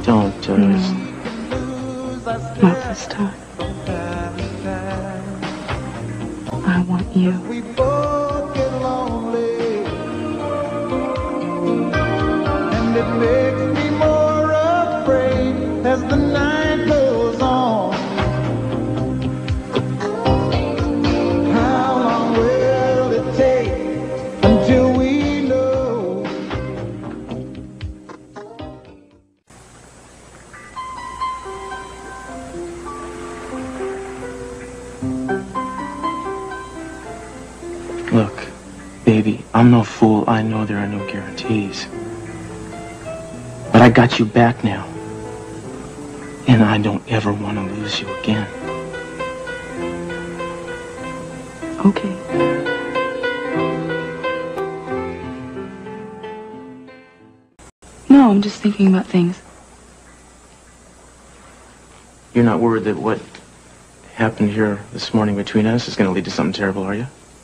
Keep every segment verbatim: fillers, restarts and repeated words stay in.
Don't, Doris. No. Not this time. I want you. We both get lonely, and it makes me more afraid as the night goes on. How long will it take until we know? Look, baby, I'm no fool. I know there are no guarantees. But I got you back now. And I don't ever want to lose you again. Okay. No, I'm just thinking about things. You're not worried that what happened here this morning between us is going to lead to something terrible, are you?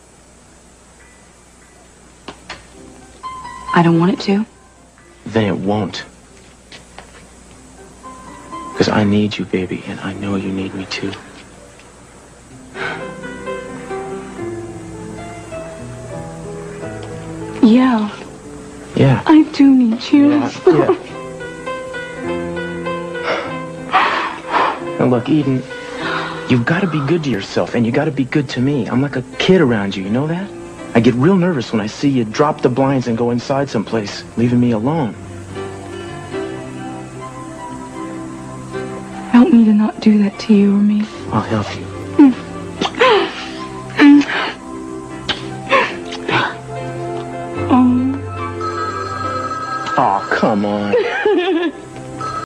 I don't want it to. Then it won't. Because I need you, baby, and I know you need me too. Yeah. Yeah. I do need you. Yeah, yeah. Now look, Eden, you've got to be good to yourself, and you got to be good to me. I'm like a kid around you, you know that? I get real nervous when I see you drop the blinds and go inside someplace, leaving me alone. Help me to not do that to you or me. I'll help you. Oh. Oh, come on.